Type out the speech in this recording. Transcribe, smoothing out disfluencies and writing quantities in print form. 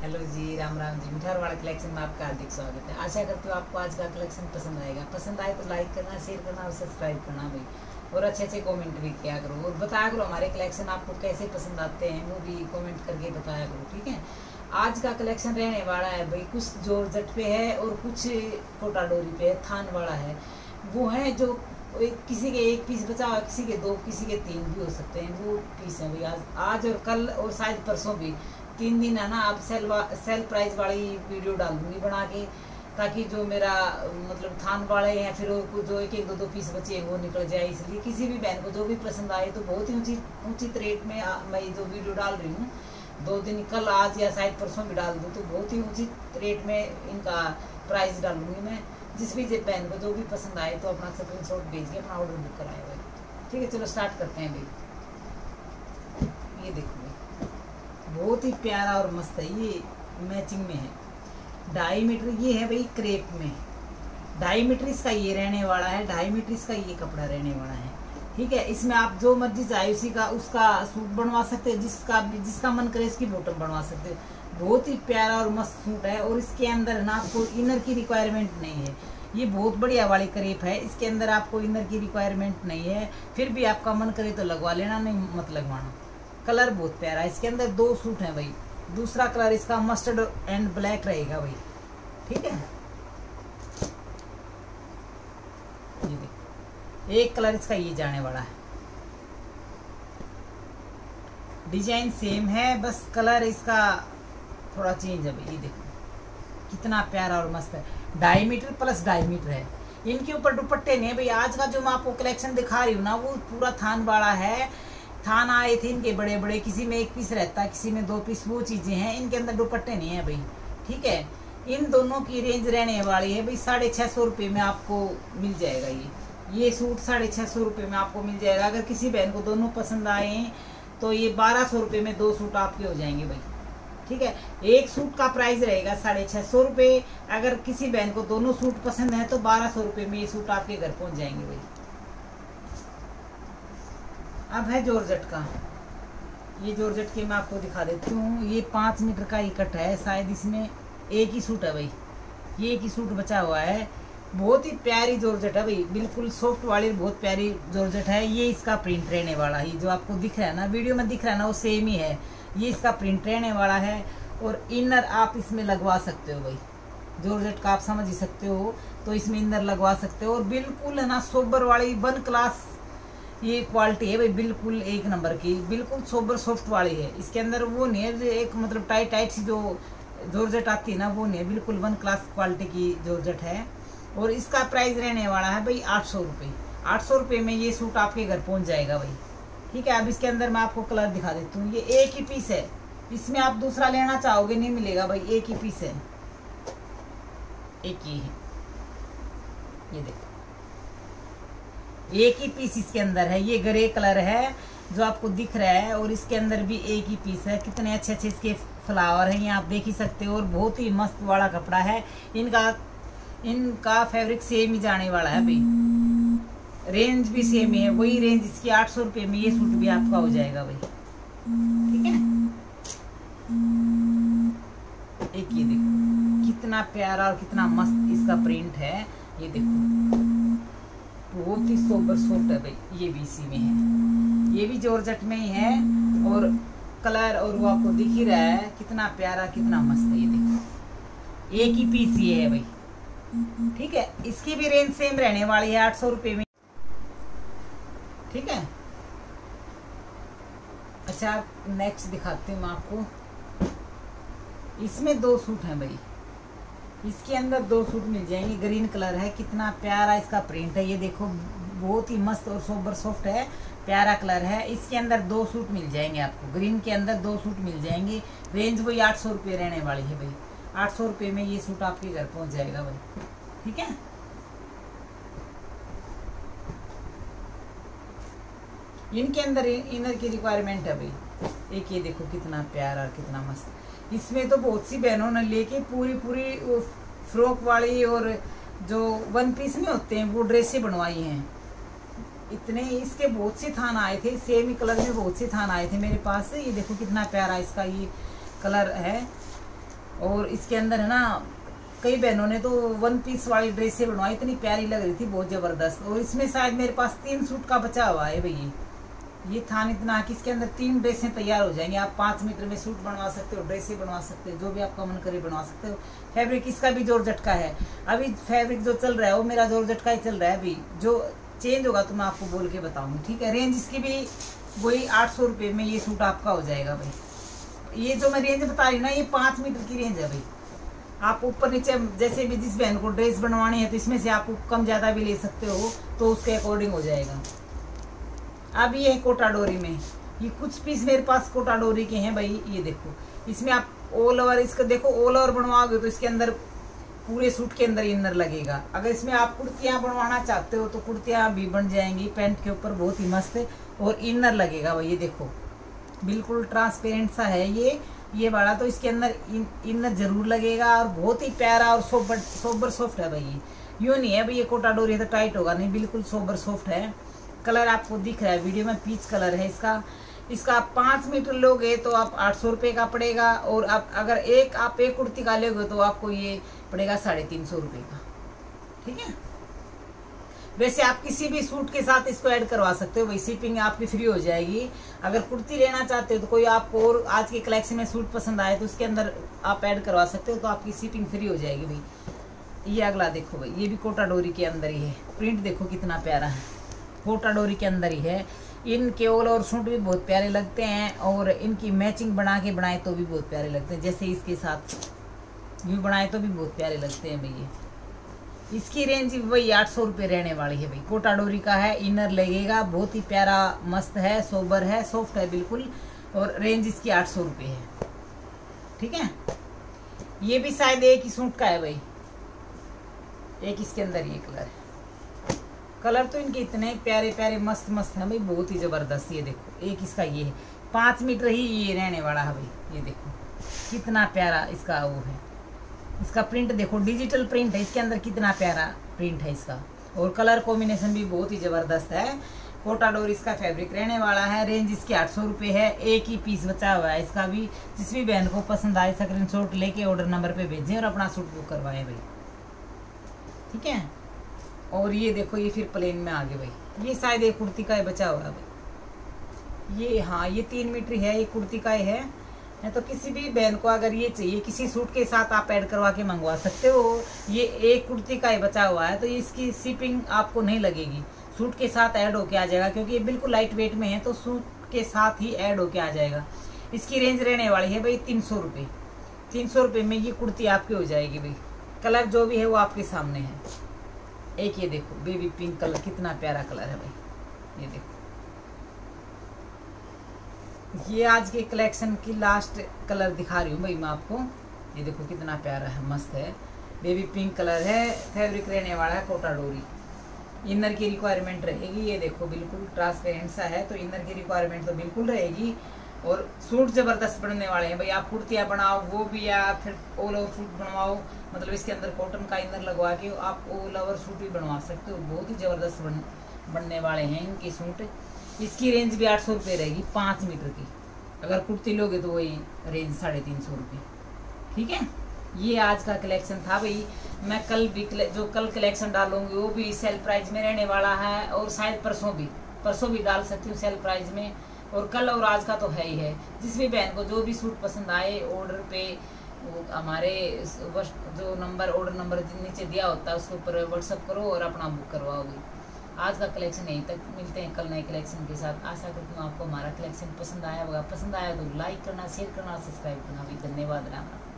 Hello जी, Ram Ram ji. Mitharwada collection में आपका हार्दिक स्वागत है। आशा करती हूँ आपको आज का कलेक्शन पसंद आएगा। पसंद आए तो लाइक करना, शेयर करना और सब्सक्राइब करना भाई। और अच्छे अच्छे कमेंट भी किया करो और बताया करो हमारे कलेक्शन आपको कैसे पसंद आते हैं, वो भी कमेंट करके बताया करो, ठीक है। आज का कलेक्शन रहने वाला है भाई, कुछ जॉर्जेट पे है और कुछ कोटा डोरी पे है, थान वाला है। वो है जो किसी के एक पीस बचा हुआ, किसी के दो, किसी के तीन भी हो सकते हैं, वो पीस है भाई। आज और कल और शायद परसों भी 3 दिन है ना। आप सेल प्राइस वाली वीडियो डाल दूंगी बना के, ताकि जो मेरा मतलब थान वाले हैं फिर जो एक एक दो पीस बचे वो निकल जाए। इसलिए किसी भी बहन को जो भी पसंद आए तो बहुत ही उचित रेट में मैं जो वीडियो डाल रही हूँ, 2 दिन कल आज या शायद परसों भी डाल दूँ, तो बहुत ही उचित रेट में इनका प्राइस डालूंगी मैं। जिस भी बहन को जो भी पसंद आए तो अपना स्क्रीनशॉट भेज के अपना ऑर्डर बुक कराए भाई, ठीक है। चलो स्टार्ट करते हैं भाई। ये देखो भाई, बहुत ही प्यारा और मस्त है, ये मैचिंग में है। 2.5 मीटर ये है भाई क्रेप में, 2.5 मीटर इसका ये रहने वाला है, 2.5 मीटर इसका ये कपड़ा रहने वाला है, ठीक है। इसमें आप जो मर्जी चाहे उसी का उसका सूट बनवा सकते हो, जिसका मन करे इसकी बॉटम बनवा सकते हो। बहुत ही प्यारा और मस्त सूट है। और इसके अंदर ना आपको इनर की रिक्वायरमेंट नहीं है। ये बहुत बढ़िया वाली क्रेप है, इसके अंदर आपको इनर की रिक्वायरमेंट नहीं है। फिर भी आपका मन करे तो लगवा लेना, नहीं मत लगवाना। कलर बहुत प्यारा है। इसके अंदर 2 सूट हैं भाई। दूसरा कलर इसका मस्टर्ड एंड ब्लैक रहेगा भाई, ठीक है। ये देखो, एक कलर इसका ये जाने वाला है। डिजाइन सेम है, बस कलर इसका थोड़ा चेंज है भाई। ये देखो कितना प्यारा और मस्त है। 2.5 मीटर प्लस 2.5 मीटर है। इनके ऊपर दुपट्टे नहीं है भाई। आज का जो मैं आपको कलेक्शन दिखा रही हूँ ना, वो पूरा थान वाला है। थान आए थे इनके बड़े बड़े, किसी में 1 पीस रहता है, किसी में 2 पीस, वो चीजें हैं। इनके अंदर दुपट्टे नहीं है भाई, ठीक है। इन दोनों की रेंज रहने वाली है भाई 650 रुपये में आपको मिल जाएगा। ये सूट 650 रुपये में आपको मिल जाएगा। अगर किसी बहन को दोनों पसंद आए तो ये 1200 रुपये में 2 सूट आपके हो जाएंगे भाई, ठीक है। एक सूट का प्राइस रहेगा 650 रुपये। अगर किसी बहन को दोनों सूट पसंद है तो 1200 रुपये में ये सूट आपके घर पहुंच जाएंगे भाई। अब है जॉर्जेट का। ये जॉर्जेट के मैं आपको दिखा देती हूँ। ये 5 मीटर का इकट्ठा है, शायद इसमें एक ही सूट है भाई। ये एक ही सूट बचा हुआ है। बहुत ही प्यारी जॉर्जेट है भाई, बिल्कुल सॉफ्ट वाली बहुत प्यारी जॉर्जेट है। ये इसका प्रिंट रहने वाला है, जो आपको दिख रहा है ना, वीडियो में दिख रहा है ना, वो सेम ही है। ये इसका प्रिंट रहने वाला है। और इनर आप इसमें लगवा सकते हो भाई। जॉर्जेट का आप समझ ही सकते हो, तो इसमें इनर लगवा सकते हो। और बिल्कुल है ना सोबर वाली 1 क्लास ये क्वालिटी है भाई, बिल्कुल 1 नंबर की, बिल्कुल सोबर सॉफ्ट वाली है। इसके अंदर वो नहीं है एक मतलब टाइट सी जो जॉर्जेट आती है ना, वो नहीं है। बिल्कुल 1 क्लास क्वालिटी की जॉर्जेट है। और इसका प्राइस रहने वाला है भाई 800 रुपये। 800 रुपये में ये सूट आपके घर पहुंच जाएगा भाई, ठीक है। अब इसके अंदर मैं आपको कलर दिखा देती हूँ। ये एक ही पीस है, इसमें आप दूसरा लेना चाहोगे नहीं मिलेगा भाई, एक ही पीस है, एक ही है। ये देखो एक ही पीस इसके अंदर है। ये ग्रे कलर है जो आपको दिख रहा है, और इसके अंदर भी एक ही पीस है। कितने अच्छे अच्छे इसके फ्लावर हैं, ये आप देख ही सकते हो। और बहुत ही मस्त वाला कपड़ा है। इनका फैब्रिक सेम ही जाने वाला है भाई। रेंज भी सेम ही है, वही रेंज इसकी 800 रुपये में ये सूट भी आपका हो जाएगा भाई, ठीक है। एक ये देखो कितना प्यारा और कितना मस्त इसका प्रिंट है। ये देखो बहुत ही सोबर सूट है भाई। ये भी इसी में है, ये भी जॉर्जेट में ही है। और कलर और वो आपको दिख ही रहा है, कितना प्यारा कितना मस्त है। ये देखो एक ही पीस ये है भाई, ठीक है। इसकी भी रेंज सेम रहने वाली है 800 रुपये में, ठीक है। अच्छा नेक्स्ट दिखाती हूँ मैं आपको। इसमें 2 सूट हैं भाई। इसके अंदर 2 सूट मिल जाएंगे। ग्रीन कलर है, कितना प्यारा इसका प्रिंट है। ये देखो बहुत ही मस्त और सोबर सॉफ्ट है, प्यारा कलर है। इसके अंदर 2 सूट मिल जाएंगे आपको। ग्रीन के अंदर 2 सूट मिल जाएंगे। रेंज वही 800 रुपये रहने वाली है भाई। 800 रुपये में ये सूट आपके घर पहुंच जाएगा भाई, ठीक है। इनके अंदर इनर की रिक्वायरमेंट है भाई। एक ये देखो कितना प्यारा और कितना मस्त। इसमें तो बहुत सी बहनों ने लेके पूरी फ्रॉक वाली और जो 1 पीस में होते हैं वो ड्रेसें बनवाई हैं। इतने इसके बहुत से थान आए थे, सेम ही कलर में बहुत से थान आए थे मेरे पास। ये देखो कितना प्यारा इसका ये कलर है। और इसके अंदर है ना कई बहनों ने तो 1 पीस वाली ड्रेसें बनवाई, इतनी प्यारी लग रही थी, बहुत जबरदस्त। और इसमें शायद मेरे पास 3 सूट का बचा हुआ है भाई। ये थान इतना कि इसके अंदर 3 ड्रेसें तैयार हो जाएंगी। आप 5 मीटर में सूट बनवा सकते हो, ड्रेसें बनवा सकते हो, जो भी आपका मन करे बनवा सकते हो। फैब्रिक इसका भी जॉर्जेट का है। अभी फैब्रिक जो चल रहा है वो मेरा जॉर्जेट का ही चल रहा है। अभी जो चेंज होगा तो मैं आपको बोल के बताऊंगी, ठीक है। रेंज इसकी भी वही 800 रुपये में ये सूट आपका हो जाएगा भाई। ये जो मैं रेंज बता रही हूँ ना, ये 5 मीटर की रेंज है भाई। आप ऊपर नीचे जैसे भी जिस बहन को ड्रेस बनवानी है तो इसमें से आप कम ज़्यादा भी ले सकते हो, तो उसके अकॉर्डिंग हो जाएगा। अब ये है कोटा डोरी में, ये कुछ पीस मेरे पास कोटा डोरी के हैं भाई। ये देखो, इसमें आप ऑल ओवर इसका देखो, ऑल ओवर बनवाओगे तो इसके अंदर पूरे सूट के अंदर इनर लगेगा। अगर इसमें आप कुर्तियाँ बनवाना चाहते हो तो कुर्तियाँ भी बन जाएंगी पैंट के ऊपर, बहुत ही मस्त। और इनर लगेगा भाई, ये देखो बिल्कुल ट्रांसपेरेंट सा है ये वाला। तो इसके अंदर इनर जरूर लगेगा और बहुत ही प्यारा और सोबर सॉफ्ट है भाई। यूँ नहीं है भाई ये कोटा डोरी है तो टाइट होगा, नहीं, बिल्कुल सोबर सॉफ्ट है। कलर आपको दिख रहा है वीडियो में, पीच कलर है इसका आप 5 मीटर लोगे तो आप 800 रुपये का पड़ेगा। और आप अगर आप एक कुर्ती का लोगे तो आपको ये पड़ेगा 350 रुपये का, ठीक है। वैसे आप किसी भी सूट के साथ इसको ऐड करवा सकते हो भाई, शिपिंग आपकी फ्री हो जाएगी। अगर कुर्ती लेना चाहते हो तो कोई आपको और आज के कलेक्शन में सूट पसंद आए तो उसके अंदर आप ऐड करवा सकते हो, तो आपकी शिपिंग फ्री हो जाएगी भाई। ये अगला देखो भाई, ये भी कोटा डोरी के अंदर ही है। प्रिंट देखो कितना प्यारा है, कोटा डोरी के अंदर ही है। इनके ऑल और सूट भी बहुत प्यारे लगते हैं और इनकी मैचिंग बना के बनाए तो भी बहुत प्यारे लगते हैं। जैसे इसके साथ यूँ बनाए तो भी बहुत प्यारे लगते हैं भैया। इसकी रेंज वही 800 रुपये रहने वाली है भाई। कोटा डोरी का है, इनर लगेगा, बहुत ही प्यारा मस्त है, सोबर है, सॉफ्ट है बिल्कुल। और रेंज इसकी 800 रुपये है, ठीक है। ये भी शायद एक ही सूट का है भाई, एक इसके अंदर ये कलर है। कलर तो इनके इतने प्यारे प्यारे मस्त मस्त है भाई, बहुत ही ज़बरदस्त। ये देखो एक इसका ये है, 5 मीटर ही ये रहने वाला है भाई। ये देखो कितना प्यारा इसका वो है। इसका प्रिंट देखो, डिजिटल प्रिंट है इसके अंदर, कितना प्यारा प्रिंट है इसका। और कलर कॉम्बिनेशन भी बहुत ही ज़बरदस्त है। कोटा डोरी इसका फैब्रिक रहने वाला है। रेंज इसकी 800 रुपये है। एक ही पीस बचा हुआ है इसका भी। जिस भी बहन को पसंद आए स्क्रीनशॉट लेके ऑर्डर नंबर पे भेजें और अपना सूट बुक करवाएं भाई, ठीक है। और ये देखो, ये फिर प्लेन में आ गए भाई। ये शायद एक कुर्ती का ही बचा हुआ है भाई। ये हाँ, ये 3 मीटर है, ये कुर्ती का ही है। तो किसी भी बहन को अगर ये चाहिए, किसी सूट के साथ आप ऐड करवा के मंगवा सकते हो। ये एक कुर्ती का ही बचा हुआ है तो इसकी शिपिंग आपको नहीं लगेगी, सूट के साथ ऐड होके आ जाएगा। क्योंकि ये बिल्कुल लाइट वेट में है तो सूट के साथ ही ऐड होके आ जाएगा। इसकी रेंज रहने वाली है भाई 300 रुपये। 300 रुपये में ये कुर्ती आपकी हो जाएगी भाई। कलर जो भी है वो आपके सामने है। एक ये देखो बेबी पिंक कलर, कितना प्यारा कलर है भाई। ये देखो, ये आज के कलेक्शन की लास्ट कलर दिखा रही हूँ भाई मैं आपको। ये देखो कितना प्यारा है, मस्त है, बेबी पिंक कलर है। फैब्रिक रहने वाला है कोटा डोरी। इनर की रिक्वायरमेंट रहेगी। ये देखो बिल्कुल ट्रांसपेरेंट सा है तो इनर की रिक्वायरमेंट तो बिल्कुल रहेगी। और सूट जबरदस्त बनने वाले हैं भाई। आप कुर्तियाँ बनाओ वो भी, या फिर ऑल ओवर सूट बनवाओ, मतलब इसके अंदर कॉटन का इनर लगवा के आप ऑल ओवर सूट भी बनवा सकते हो। बहुत ही ज़बरदस्त बनने वाले हैं इनके सूट। इसकी रेंज भी 800 रुपये रहेगी 5 मीटर की। अगर कुर्ती लोगे तो वही रेंज 350 रुपये, ठीक है। ये आज का कलेक्शन था भाई। मैं कल भी जो कल कलेक्शन डालूंगी वो भी सेल प्राइस में रहने वाला है। और शायद परसों भी डाल सकती हूँ सेल प्राइस में। और कल और आज का तो है ही है। जिस भी बहन को जो भी सूट पसंद आए ऑर्डर पे वो हमारे जो नंबर ऑर्डर नंबर नीचे दिया होता है उसके ऊपर व्हाट्सअप करो और अपना बुक करवाओगे। आज का कलेक्शन यहीं तक, मिलते हैं कल नए कलेक्शन के साथ। आशा करती हूँ आपको हमारा कलेक्शन पसंद आया होगा। पसंद आया तो लाइक करना, शेयर करना, सब्सक्राइब करना भी। धन्यवाद। राम राम।